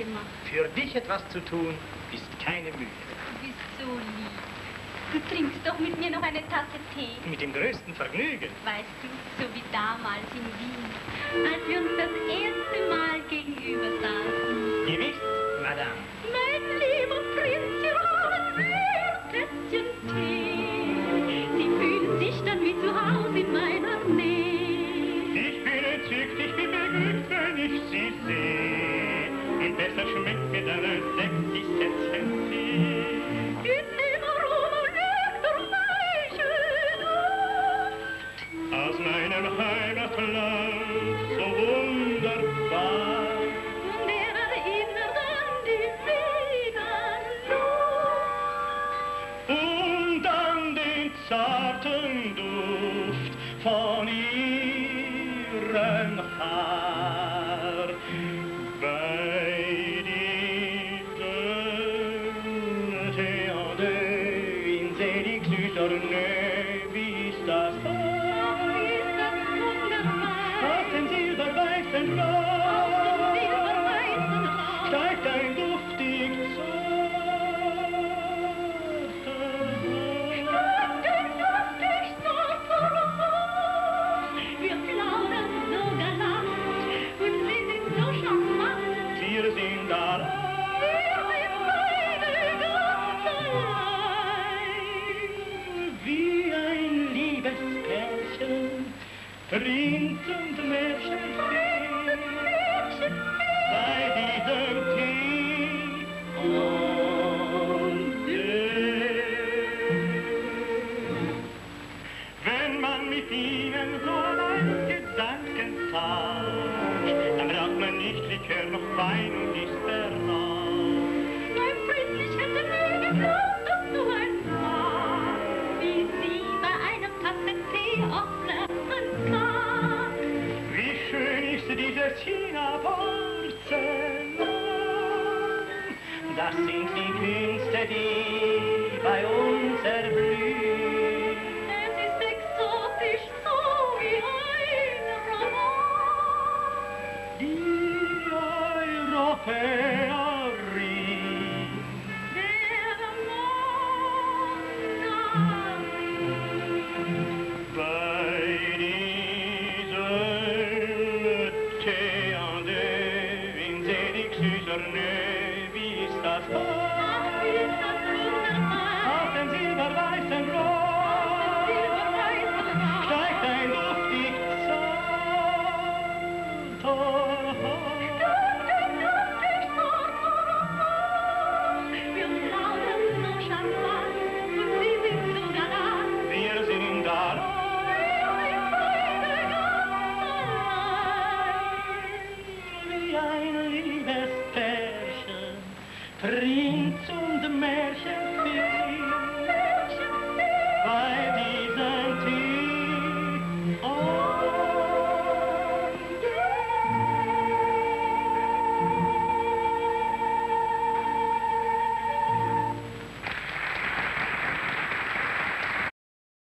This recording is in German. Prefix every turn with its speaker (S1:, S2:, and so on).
S1: gemacht.
S2: Für dich etwas zu tun, ist keine Mühe.
S1: Du bist so lieb. Du trinkst doch mit mir noch eine Tasse Tee.
S2: Mit dem größten Vergnügen.
S1: Weißt du, so wie damals in Wien, als wir uns das erste Mal gegenüber saßen.
S2: Gewiss, Madame.
S1: Mein lieber Prinz, Sie haben ein Tässchen Tee. Sie fühlen sich dann wie zu Hause in meiner Nähe.
S3: Ich bin entzückt, ich bin beglückt, wenn ich Sie sehe. Und besser schmeckt dann als 60 Sätzchen Tee. Aus meinem Heimatland, so wunderbar.
S1: Und er erinnert an die Wiener Luft.
S3: Und an den zarten Duft von ihrem Haar. Bei diesem Thé en deux, in selig Süßornö, wie ist das wahr? Auf dem silberweißen Rohr steigt ein duftig
S1: Wir plaudern so galant und Sie sind so charmant.
S3: Wir sind allein. Wie ein liebes Pärchen, Prinz und Märchenfee, bei diesem Tee und wenn man mit ihnen so allein Gedanken tauscht, dann braucht man nicht Likör noch Wein und ist beraubt.
S1: Mein Prinz, ich hätte nie geglaubt, dass du ein Mann wie Sie bei einer Tasse Tee auch flirten kann.
S3: Wie schön ist dieses China-Porzellan. Das sind die Künste, die bei uns erblühen.
S1: Es ist exotisch, so wie ein Roman.
S3: Die Europäerin.
S1: Der Mond
S3: Bei diesem Thé en deux, in selig Süßornö, wie ist das wahr? Auf dem silberweißen Rohr steigt ein duftig
S1: Wir plaudern so charmant und Sie sind so galant.
S3: Wir sind allein. Wie ein liebes Pärchen, Prinz und Märchenfee.